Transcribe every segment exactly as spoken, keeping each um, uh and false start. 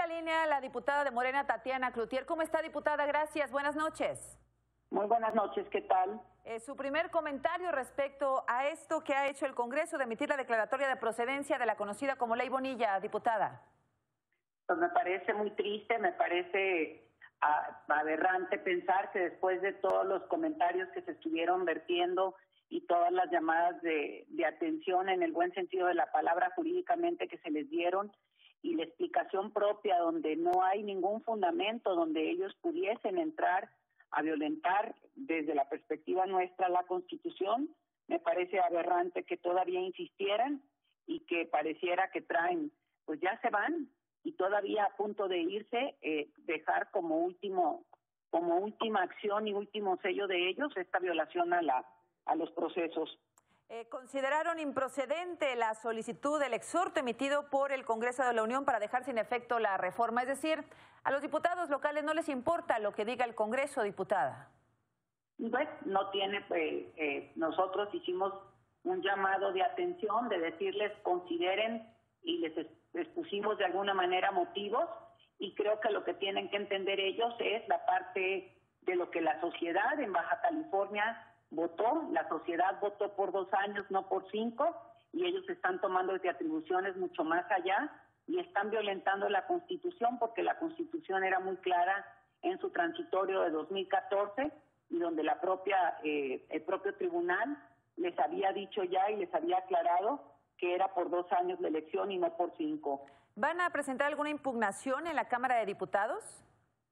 línea la diputada de Morena, Tatiana Cloutier. ¿Cómo está, diputada? Gracias. Buenas noches. Muy buenas noches, ¿qué tal? Eh, su primer comentario respecto a esto que ha hecho el Congreso de emitir la declaratoria de procedencia de la conocida como Ley Bonilla, diputada. Pues me parece muy triste, me parece ah, aberrante pensar que después de todos los comentarios que se estuvieron vertiendo y todas las llamadas de, de atención en el buen sentido de la palabra jurídicamente que se les dieron y la explicación propia donde no hay ningún fundamento, donde ellos pudiesen entrar a violentar desde la perspectiva nuestra la Constitución, me parece aberrante que todavía insistieran y que pareciera que traen, pues ya se van y todavía a punto de irse, eh, dejar como último, como última acción y último sello de ellos esta violación a la a los procesos. Eh, consideraron improcedente la solicitud del exhorto emitido por el Congreso de la Unión para dejar sin efecto la reforma, es decir, a los diputados locales no les importa lo que diga el Congreso, diputada. Pues no tiene, pues, eh, nosotros hicimos un llamado de atención, de decirles consideren y les expusimos de alguna manera motivos y creo que lo que tienen que entender ellos es la parte de lo que la sociedad en Baja California votó, la sociedad votó por dos años, no por cinco, y ellos están tomando desde atribuciones mucho más allá y están violentando la Constitución porque la Constitución era muy clara en su transitorio de dos mil catorce y donde la propia eh, el propio tribunal les había dicho ya y les había aclarado que era por dos años la elección y no por cinco. ¿Van a presentar alguna impugnación en la Cámara de Diputados?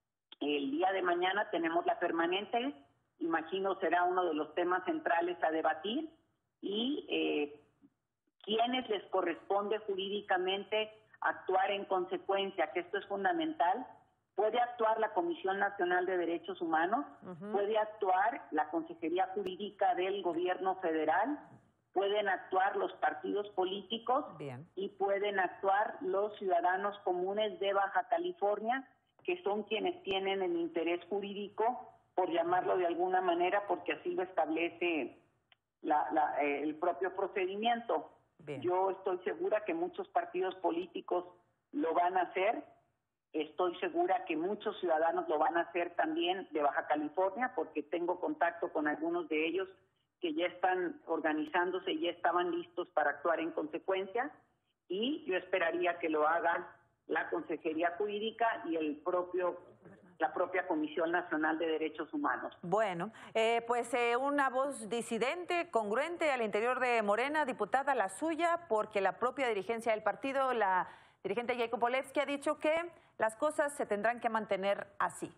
El día de mañana tenemos la permanente. Imagino será uno de los temas centrales a debatir y eh, quienes les corresponde jurídicamente actuar en consecuencia, que esto es fundamental. Puede actuar la Comisión Nacional de Derechos Humanos, uh-huh. puede actuar la Consejería Jurídica del Gobierno Federal, pueden actuar los partidos políticos Bien. y pueden actuar los ciudadanos comunes de Baja California, que son quienes tienen el interés jurídico, por llamarlo de alguna manera, porque así lo establece la, la, eh, el propio procedimiento. Bien. Yo estoy segura que muchos partidos políticos lo van a hacer, estoy segura que muchos ciudadanos lo van a hacer también de Baja California, porque tengo contacto con algunos de ellos que ya están organizándose y ya estaban listos para actuar en consecuencia, y yo esperaría que lo hagan la Consejería Jurídica y el propio la propia Comisión Nacional de Derechos Humanos. Bueno, eh, pues eh, una voz disidente, congruente al interior de Morena, diputada, la suya, porque la propia dirigencia del partido, la dirigente Jacob Polevsky, ha dicho que las cosas se tendrán que mantener así.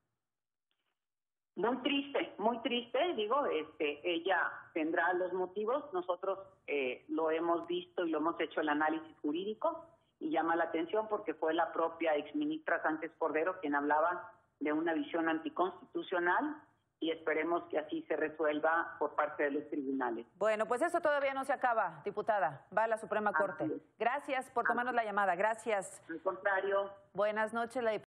Muy triste, muy triste, digo, este, ella tendrá los motivos, nosotros eh, lo hemos visto y lo hemos hecho el análisis jurídico, y llama la atención porque fue la propia exministra Sánchez Cordero quien hablaba de una visión anticonstitucional y esperemos que así se resuelva por parte de los tribunales. Bueno, pues eso todavía no se acaba, diputada, va a la Suprema Corte. Gracias por tomarnos la llamada, gracias. Al contrario. Buenas noches, la